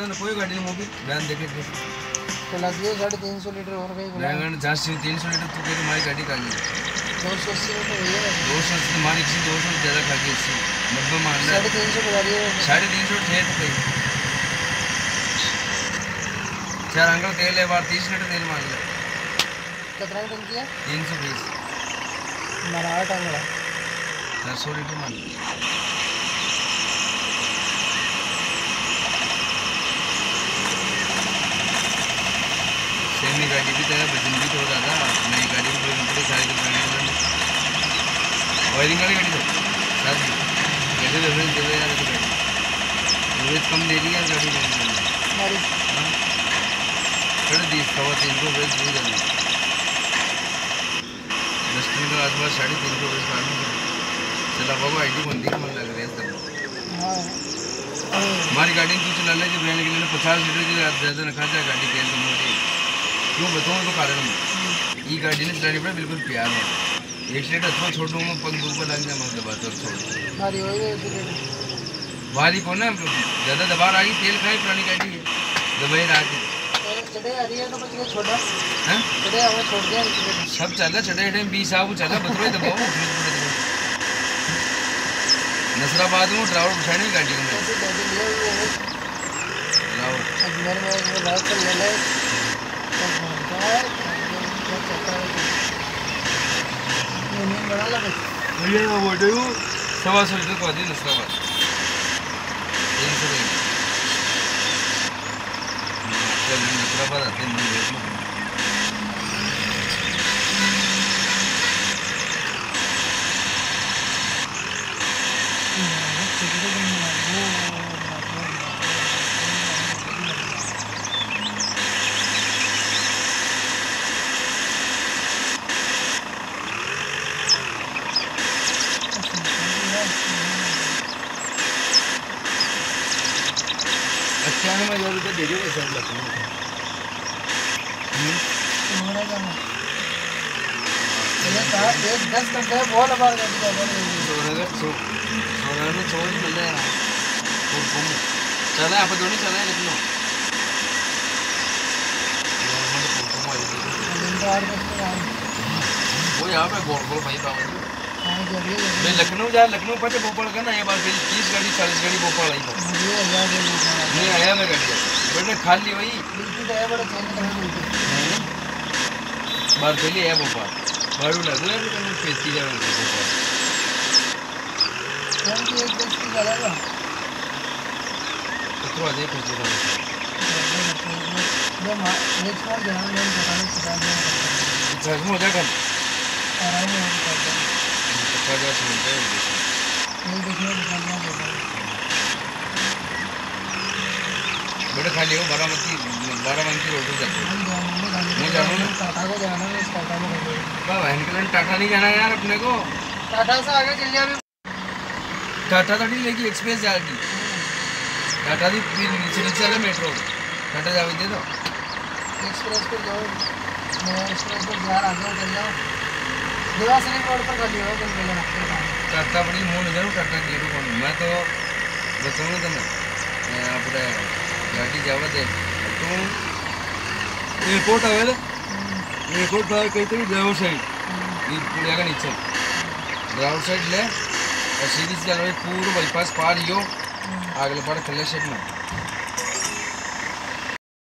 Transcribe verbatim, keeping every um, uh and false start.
था ना कोई गाड़ी नहीं मोबिल बयान देखे थे तो लगिए साढ़े तीन सौ लीटर और गई बैंगन जास्ती तीन सौ लीटर तू कह तुम्हारी गाड़ी का नहीं दो सौ अस्सी में तो भैया दो सौ अस्सी हमारी किसी दो सौ ज़्यादा खा गई अस्सी नब्बे मान रहा साढ़े तीन सौ बता दिए साढ़े तीन सौ थे तो कहीं चार अंकल तेल है बार तीस लीटर तेल मान लिया कितना टंकी है तीन सौ बीस हमारा आठ अंगड़ा चार सौ लीटर मान लिया सेमी गाड़ी भी तेरा वजन भी तो हो रहा था नई गाड़ी भी पूरी कंपनी सारी दुकानें वायरिंग वाली गाड़ी तो सारी कैसे रेफरेंस दे रहे यार तो गाड़ी रेफरेंस कम दे रही है गाड़ी में हमारी हाँ साढ़े तीस सवा तीन को रेफरेंस दे जाना दस दिन के आसपास साढ़े तीन को रेफरेंस काटना चला बाबू आई डी बंदी मन लग रही है सब हमारी गाड़ी तू चला ले जब रहने के लिए पचास लीटर की ज़्यादा रखा जाए गाड़ी तेल तो मोटी क्यों बताऊँ तो कारण ये गाड़ी ने चलाने पर बिल्कुल प्यार है एक लीटर थोड़ा छोड़ दूँगा पंख ऊपर लग जाए मैं दबा तो छोड़ भारी हो गई भारी को ना ज़्यादा दबा आ गई तेल खाई पुरानी गाड़ी है दबाई रहा थी चढ़े आ रही है तो कुछ छोटा हैं चढ़े हमें छोड़ दिया सब चला चढ़े टाइम बीस आप चला बतरो दबाओ नसराबाद में ड्राइवर बैठाने गाड़ी में अजमेर में रात चल ले भैया बोटे वो सवा सौ लीटर को आती नसराबाद तीन सौ नसराबाद आते हैं अट्ठानवे हज़ार रुपये दे दो सर लखनऊ एक दस घंटे बहुत बार सोनगर सोनगर में छोड़ ही मिल रहा है चला यहाँ पर दोनों चला है लखनऊ वो यहाँ पे गोल गोल भाई बाबा मैं लखनऊ जा लखनऊ पचे भोपाल का ना ये बार फिर तीस गाड़ी चालीस गाड़ी भोपाल आई नहीं आया मैं गाड़ी बेटे खाली वही बार पहले आया भोपाल बारू लग रहा है पैंती जा भोपाल तो आ जाए पैंती जा हो जाएगा बेटा खाली हो बारामती बारामती रोड पे जाते मैं जानू ना टाटा को जाना है इस टाटा में बाबा इनके टाटा नहीं जाना यार अपने को टाटा से आगे चल जाए टाटा तो नहीं लेगी एक्सप्रेस जाएगी टाटा दी नीचे नीचे चले मेट्रो टाटा जावे दे दो एक्सप्रेस पर जाओ मैं एक्सप्रेस पर बाहर आगे चल जाओ देवासरी रोड पर खाली हो कल मिलना टाटा बड़ी मोड़ जरूर टाटा की कौन मैं तो बताऊँ तो ना अपने गाड़ी जावा दे तो एयरपोर्ट आवे ना एयरपोर्ट पर कहते हैं ड्राइवर साइड ये पुलिया का नीचे ड्राइवर साइड ले और सीधी से चलो पूरा बाईपास पार ही हो आगे पड़ कलेक्शन में